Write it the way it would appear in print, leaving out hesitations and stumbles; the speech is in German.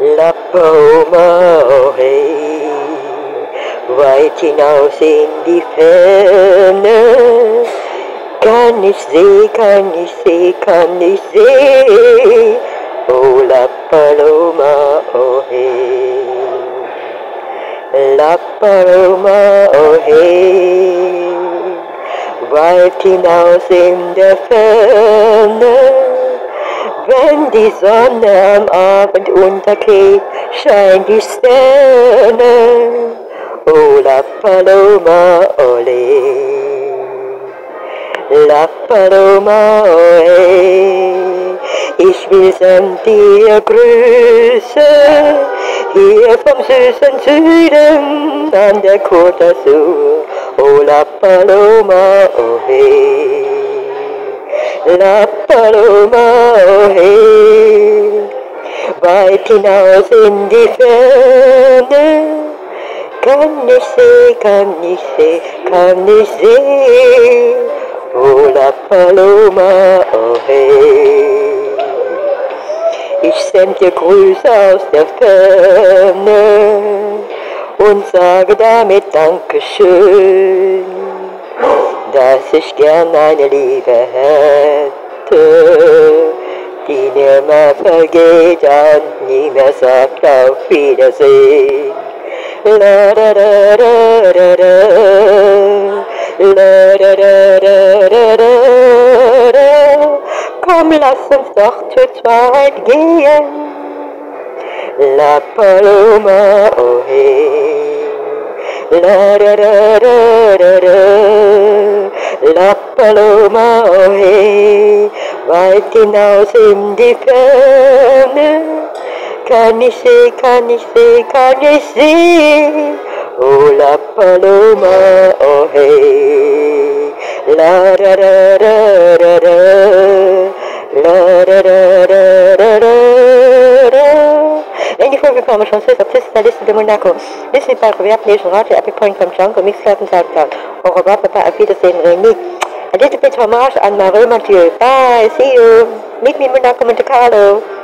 La Paloma, oh hey, weit hinaus in die Ferne, kann ich sehen, kann ich sehen, kann ich sehen, oh La Paloma, oh hey, La Paloma, oh hey, weit hinaus in der Ferne. Wenn die Sonne am Abend untergeht, scheint die Sterne. Oh, La Paloma, ole. La Paloma, ole. Ich will samt dir grüßen, hier vom süßen Süden an der Côte d'Azur. Oh, La Paloma, ole. La Paloma, oh hey, weit hinaus in die Ferne, kann ich sehen, kann ich sehen, kann ich sehen, oh La Paloma, oh hey. Ich send dir Grüße aus der Ferne und sage damit Dankeschön, dass ich gern eine Liebe hätte, die nimmer vergeht und nie mehr sagt auf Wiedersehen. La da da da da da, la da da da da da da. Komm, lass uns doch zu zweit gehen. La Paloma, oh hey. La da da da da da, La Paloma, oh hey, weit hinaus in die Ferne, kann ich sehen, kann ich sehen, kann ich sehen, oh La Paloma, oh hey, la da da da da da, la da da da da da. L'indiffo performance chanceuse artiste la liste de Monaco. N'hésitez pas à regarder les journaux et à point comme Django, Mix Club and SoundCloud. Au revoir, papa, à Wiedersehen, Rémi. A little bit homage and Marie Mathieu. Bye, see you. Meet me in Monaco, Monte Carlo.